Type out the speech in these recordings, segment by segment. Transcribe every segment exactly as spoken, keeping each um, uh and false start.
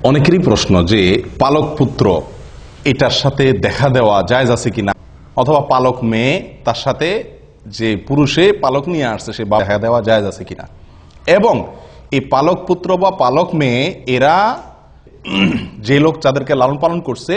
অনেকেরই প্রশ্ন যে পালক পুত্র এটার সাথে দেখা দেওয়া জায়েজ আছে কিনা, অথবা পালক মেয়ে তার সাথে যে পুরুষে পালক নিয়ে আসছে সে দেখা দেওয়া জায়েজ আছে কিনা, এবং এই পালক পুত্র বা পালক মেয়ে এরা যে লোক যাদেরকে লালন পালন করছে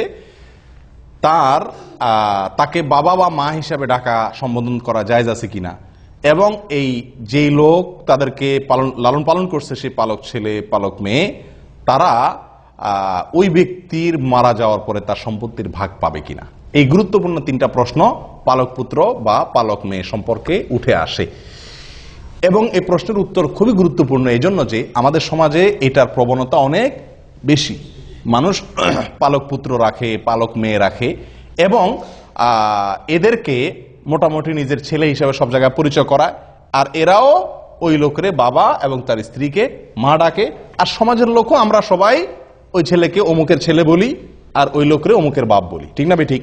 তার তাকে বাবা বা মা হিসাবে ডাকা সম্বোধন করা জায়েজ আছে কিনা, এবং এই যে লোক তাদেরকে পালন লালন পালন করছে সে পালক ছেলে পালক মেয়ে তারা ওই ব্যক্তির মারা যাওয়ার পরে তার সম্পত্তির ভাগ পাবে কিনা, এই গুরুত্বপূর্ণ তিনটা প্রশ্ন পালক পুত্র বা পালক মেয়ে সম্পর্কে উঠে আসে। এবং এই প্রশ্নের উত্তর খুবই গুরুত্বপূর্ণ এই জন্য যে আমাদের সমাজে এটার প্রবণতা অনেক বেশি। মানুষ পালক পুত্র রাখে, পালক মেয়ে রাখে, এবং এদেরকে মোটামুটি নিজের ছেলে হিসেবে সব জায়গায় পরিচয় করায়, আর এরাও ওই লোকের বাবা এবং তার স্ত্রীকে মা ডাকে, আর সমাজের লোকও আমরা সবাই ওই ছেলেকে অমুকের ছেলে বলি আর ওই লোকের অমুকের বাপ বলি, ঠিক না বেঠিক?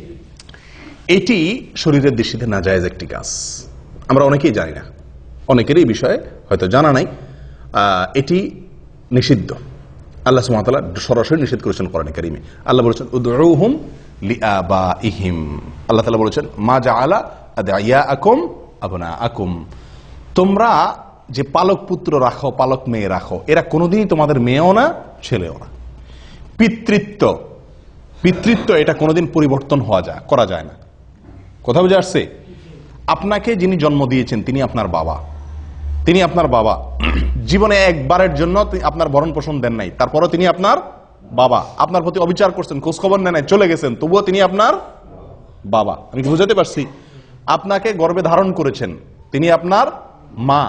এটি শরীরের দৃষ্টিতে নাজায়েজ একটি কাজ, আমরা অনেকেই জানি না, অনেকেরই এই বিষয়ে হয়তো জানা নাই। এটি নিষিদ্ধ, আল্লাহ সুবহানাহু ওয়া তাআলা সরাসরি নিষেধ করেছেন কোরআনে কারীমে। আল্লাহ বলেছেন উদউহুম লিআবাইহিম, আল্লাহ তাআলা বলেছেন মা জাআলা আদইয়াআকুম আবনাআকুম, তোমরা যে পালক পুত্র রাখো পালক মেয়ে রাখো এরা কোনোদিনই তোমাদের মেয়েও না ছেলেও না। পিতৃত্ব পিতৃত্ব এটা কোনোদিন পরিবর্তন হওয়া যায় করা যায় না। কথা বুঝে আসছে? আপনাকে যিনি জন্ম দিয়েছেন তিনি আপনার বাবা, তিনি আপনার বাবা, জীবনে একবারের জন্য আপনার ভরণ পোষণ দেন নাই, তারপরও তিনি আপনার বাবা, আপনার প্রতি অবিচার করছেন, খোঁজখবর নেন নাই, চলে গেছেন, তবুও তিনি আপনার বাবা। আমি কি বুঝাতে পারছি? আপনাকে গর্ভে ধারণ করেছেন, তিনি আপনার মা,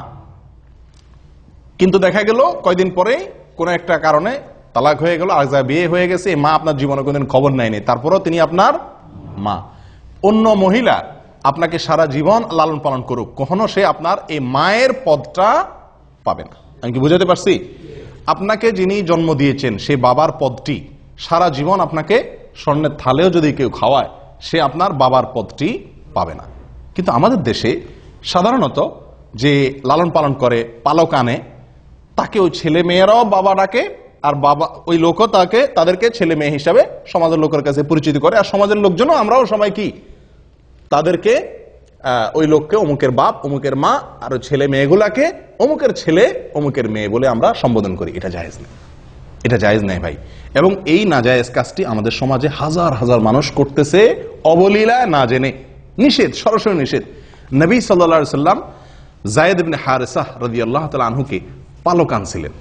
কিন্তু দেখা গেল কয়দিন পরে কোন একটা কারণে তালাক হয়ে গেল, আর যা বিয়ে হয়ে গেছে, মা আপনার জীবনে কোনদিন খবর নেয়নি, তারপরও তিনি আপনার মা। অন্য মহিলা আপনাকে সারা জীবন লালন পালন করুক, কখনো সে আপনার এই মায়ের পদটা পাবে না। আমি কি বুঝাতে পারছি? আপনাকে যিনি জন্ম দিয়েছেন সে বাবার পদটি সারা জীবন আপনাকে স্বর্ণের থালেও যদি কেউ খাওয়ায় সে আপনার বাবার পদটি পাবে না। কিন্তু আমাদের দেশে সাধারণত যে লালন পালন করে পালক আনে তাকে ওই ছেলে মেয়েরাও বাবা ডাকে, আর বাবা ওই লোকও তাকে তাদেরকে ছেলে মেয়ে হিসাবে সমাজের লোকের কাছে পরিচিত করে, আর সমাজের লোকজনও আমরাও সবাই কি তাদেরকে ওই লোককে অমুকের বাপ অমুকের মা, আর ওই ছেলে মেয়েগুলাকে অমুকের ছেলে অমুকের মেয়ে বলে আমরা সম্বোধন করি। এটা জায়েজ নেই, এটা জায়েজ নেই ভাই। এবং এই নাজায়েজ কাজটি আমাদের সমাজে হাজার হাজার মানুষ করতেছে অবলীলায়, না জেনে। নিষেধ, সরাসরি নিষেধ। নবী সাল্লাল্লাহু আলাইহি সাল্লাম যায়েদ ইবনে হারেসাহ রাদিয়াল্লাহু তাআলা আনহুকে পালক আনছিলেন,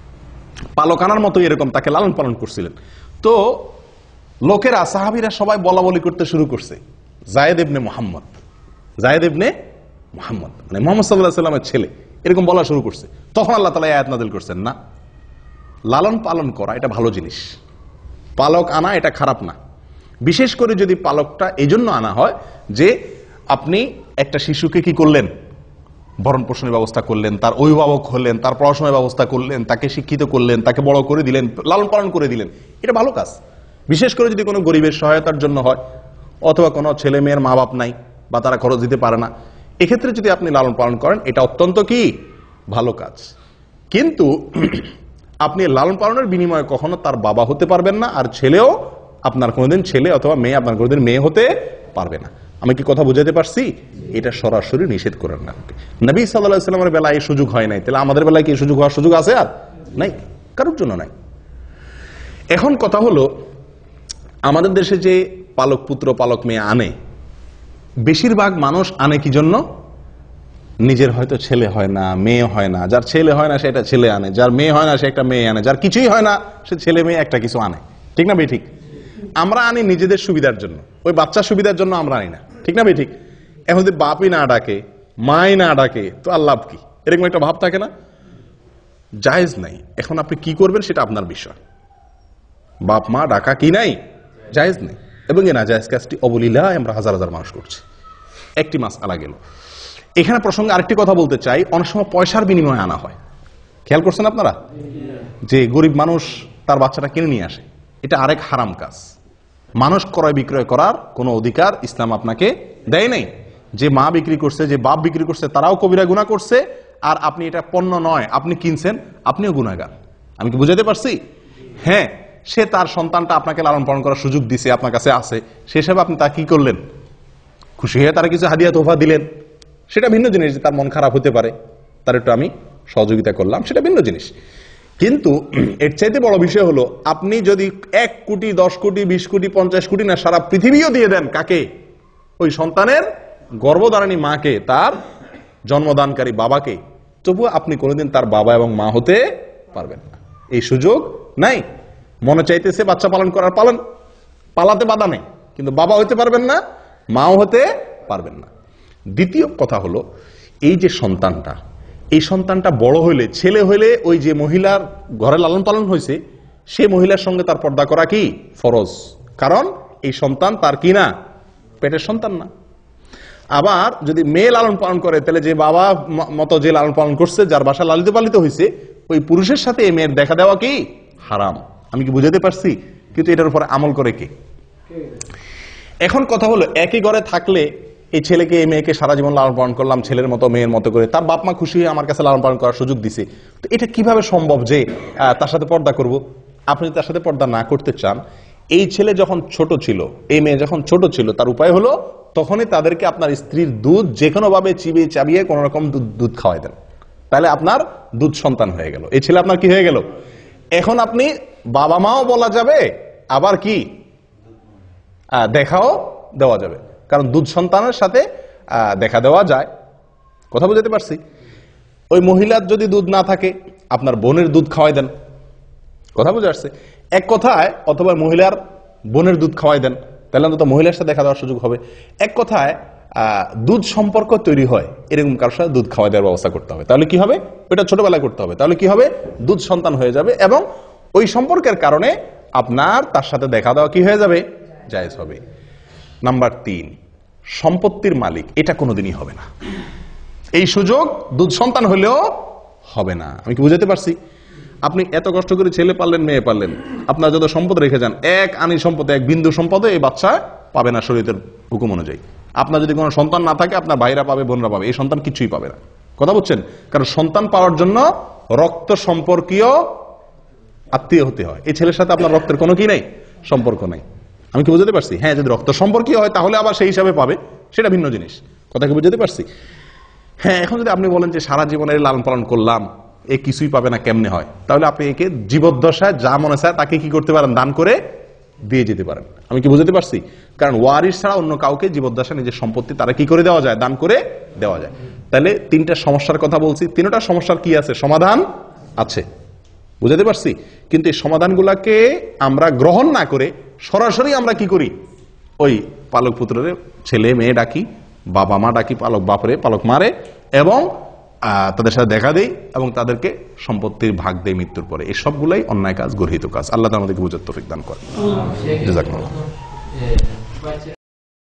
পালক আনার মতো এরকম তাকে লালন পালন করছিলেন। তো লোকেরা সাহাবীরা সবাই বলা বলি করতে শুরু করছে যায়েদ ইবনে মুহাম্মদ, যায়েদ ইবনে মুহাম্মদ মানে মুহাম্মদ সাল্লাল্লাহু আলাইহি সাল্লামের ছেলে, এরকম বলা শুরু করছে। তখন আল্লাহ তাআলা আয়াত নাযিল করছেন, না, লালন পালন করা এটা ভালো জিনিস, পালক আনা এটা খারাপ না। বিশেষ করে যদি পালকটা এই জন্য আনা হয় যে আপনি একটা শিশুকে কি করলেন, ভরণ পোষণের ব্যবস্থা করলেন, তার অভিভাবক হলেন, তার পড়াশোনার ব্যবস্থা করলেন, তাকে শিক্ষিত করলেন, তাকে বড় করে দিলেন, লালন পালন করে দিলেন, এটা ভালো কাজ। বিশেষ করে যদি কোনো গরিবের সহায়তার জন্য হয়, অথবা কোনো ছেলে মেয়ের মা বাপ নাই বা তারা খরচ দিতে পারে না, এক্ষেত্রে যদি আপনি লালন পালন করেন এটা অত্যন্ত কি ভালো কাজ। কিন্তু আপনি লালন পালনের বিনিময়ে কখনো তার বাবা হতে পারবেন না, আর ছেলেও আপনার কোনোদিন ছেলে অথবা মেয়ে আপনার কোনোদিন মেয়ে হতে পারবে না। আমি কি কথা বুঝাতে পারছি? এটা সরাসরি নিষেধ করেন না। নবী সাল্লাল্লাহু আলাইহি সাল্লামের বেলায় এই সুযোগ হয় নাই, তাহলে আমাদের বেলায় কি সুযোগ হওয়ার সুযোগ আছে? আর নাই, কারোর জন্য নাই। এখন কথা হলো, আমাদের দেশে যে পালক পুত্র পালক মেয়ে আনে, বেশিরভাগ মানুষ আনে কি জন্য? নিজের হয়তো ছেলে হয় না, মেয়ে হয় না, যার ছেলে হয় না সে একটা ছেলে আনে, যার মেয়ে হয় না সে একটা মেয়ে আনে, যার কিছুই হয় না সে ছেলে মেয়ে একটা কিছু আনে, ঠিক না ভাই? ঠিক। আমরা আনি নিজেদের সুবিধার জন্য, ওই বাচ্চার সুবিধার জন্য আমরা আনি না, ঠিক না ভাই? ঠিক। এখন যদি বাপই না ডাকে মাই না ডাকে তো আর লাভ কি, এরকম একটা ভাব থাকে না? জায়েজ নাই। এখন আপনি কি করবেন সেটা আপনার বিষয়, বাপ মা ডাকা কি নাই, জায়েজ নেই। এবং এই নাজায়েজ কাজটি অবলীলায় আমরা হাজার হাজার মানুষ করছি। একটি মাসআলা গেল। এখানে প্রসঙ্গে আরেকটি কথা বলতে চাই, অনেক সময় পয়সার বিনিময়ে আনা হয়, খেয়াল করছেন আপনারা? যে গরিব মানুষ তার বাচ্চাটা কিনে নিয়ে আসে, এটা আরেক হারাম কাজ। মানুষ ক্রয় বিক্রয় করার কোনো অধিকার ইসলাম আপনাকে দেয় নাই। যে মা বিক্রি করছে, যে বাপ বিক্রি করছে, তারাও কবিরা গুনাহ করছে, আর আপনি এটা পণ্য নয়, আপনি কিনছেন, আপনিও গুনাহগার। আমি কি বুঝাতে পারছি? হ্যাঁ, সে তার সন্তানটা আপনাকে লালন পালন করার সুযোগ দিছে, আপনার কাছে আছে, সে হিসাবে আপনি তা কি করলেন, খুশি হয়ে তারা কিছু হাদিয়া তোফা দিলেন, সেটা ভিন্ন জিনিস। তার মন খারাপ হতে পারে, তার একটু আমি সহযোগিতা করলাম, সেটা ভিন্ন জিনিস। কিন্তু এর চাইতে বড় বিষয় হলো, আপনি যদি এক কোটি দশ কোটি বিশ কোটি পঞ্চাশ কোটি না সারা পৃথিবীও দিয়ে দেন, কাকে? ওই সন্তানের গর্ভধারিণী মাকে, তার জন্মদানকারী বাবাকে, তবুও আপনি কোনোদিন তার বাবা এবং মা হতে পারবেন না। এই সুযোগ নাই। মনে চাইতেছে বাচ্চা পালন করার, পালন, পালাতে বাধা নেই, কিন্তু বাবা হতে পারবেন না, মাও হতে পারবেন না। দ্বিতীয় কথা হলো, এই যে সন্তানটা, এই সন্তানটা বড় হইলে, ছেলে হইলে, ওই যে মহিলার ঘরে লালন পালন হয়েছে, সে মহিলার সঙ্গে তার পর্দা করা কি ফরজ, কারণ এই সন্তান তার কি না, পেটের সন্তান না। আবার যদি মেয়ে লালন পালন করে, তাহলে যে বাবা মতো যে লালন পালন করছে, যার বাসা লালিত পালিত হয়েছে, ওই পুরুষের সাথে এই মেয়ের দেখা দেওয়া কি হারাম। আমি কি বুঝাতে পারছি? কিন্তু এটার উপরে আমল করে কে? এখন কথা হলো, একই ঘরে থাকলে এই ছেলেকে এই মেয়েকে সারা জীবন লালন পালন করলাম, ছেলের মতো মেয়ের মতো করে, তার বাপ মা খুশি হয়ে আমার কাছে লালন পালন করার সুযোগ দিছে, তো এটা কিভাবে সম্ভব যে তার সাথে পর্দা করব? আপনি তার সাথে পর্দা না করতে চান, এই ছেলে যখন ছোট ছিল, এই মেয়ে যখন ছোট ছিল, তার উপায় হলো তখনই তাদেরকে আপনার স্ত্রীর দুধ যে কোনো ভাবে চিবিয়ে চাবিয়ে কোন রকম দুধ দুধ খাওয়াই দেন, তাহলে আপনার দুধ সন্তান হয়ে গেল, এই ছেলে আপনার কি হয়ে গেল। এখন আপনি বাবা মাও বলা যাবে, আবার কি দেখাও দেওয়া যাবে, কারণ দুধ সন্তানের সাথে দেখা দেওয়া যায়। কথা বুঝাতে পারছি? ওই মহিলার যদি দুধ না থাকে, আপনার বোনের দুধ খাওয়াই দেন। কথা বুঝে আসছে? এক কথায়, অথবা মহিলার বোনের দুধ খাওয়াই দেন, তাহলে অন্তত মহিলার সাথে দেখা দেওয়ার সুযোগ হবে। এক কথায় দুধ সম্পর্ক তৈরি হয়, এরকম কারোর সাথে দুধ খাওয়াই দেওয়ার ব্যবস্থা করতে হবে। তাহলে কি হবে? ওইটা ছোটবেলায় করতে হবে। তাহলে কি হবে? দুধ সন্তান হয়ে যাবে, এবং ওই সম্পর্কের কারণে আপনার তার সাথে দেখা দেওয়া কি হয়ে যাবে, জায়েজ হবে। নাম্বার তিন, সম্পত্তির মালিক এটা কোনোদিনই হবে না। এই সুযোগ দুধ সন্তান হলেও হবে না। আমি কি বুঝাতে পারছি? আপনি এত কষ্ট করে ছেলে পারলেন, মেয়ে পারলেন, আপনার যত সম্পদ রেখে যান, এক আনি সম্পদ, এক বিন্দু সম্পদে এই বাচ্চা পাবে না শরীয়তের হুকুম অনুযায়ী। আপনার যদি কোনো সন্তান না থাকে, আপনার ভাইরা পাবে, বোনরা পাবে, এই সন্তান কিছুই পাবে না। কথা বুঝছেন? কারণ সন্তান পাওয়ার জন্য রক্ত সম্পর্কীয় আত্মীয় হতে হয়। এই ছেলের সাথে আপনার রক্তের কোনো কি নেই, সম্পর্ক নেই। আমি কি বুঝতে পারছি? হ্যাঁ, যদি রক্ত সম্পর্কীয় হয় তাহলে আবার সেই হিসাবে পাবে, সেটা ভিন্ন জিনিস। কথা কি বুঝতে পারছি? হ্যাঁ, এখন যদি আপনি বলেন যে সারা জীবনের লালন পালন করলাম, এ কিছুই পাবে না, কেমনে হয়? তাহলে আপনি একে জীবদ্দশায় যা মনে চায় তাকে কি করতে পারেন, দান করে দিয়ে যেতে পারেন। আমি কি বুঝতে পারছি? কারণ ওয়ারিস ছাড়া অন্য কাউকে জীবদ্দশা নিজের সম্পত্তি তারা কি করে দেওয়া যায়, দান করে দেওয়া যায়। তাহলে তিনটা সমস্যার কথা বলছি, তিনটা সমস্যার কি আছে, সমাধান আছে। বুঝতে পারছি? কিন্তু এই সমাধানগুলাকে আমরা গ্রহণ না করে সরাসরি আমরা কি করি, ওই পালক পুত্রের ছেলে মেয়ে ডাকি, বাবা মা ডাকি, পালক বাপরে, পালক মারে, এবং তাদের সাথে দেখা দেই, এবং তাদেরকে সম্পত্তির ভাগ দেয় মৃত্যুর পরে। এই সবগুলাই অন্যায় কাজ, গর্হিত কাজ। আল্লাহ তাআলা আমাদেরকে বুঝার তৌফিক দান করেন। জাযাকুমুল্লাহ।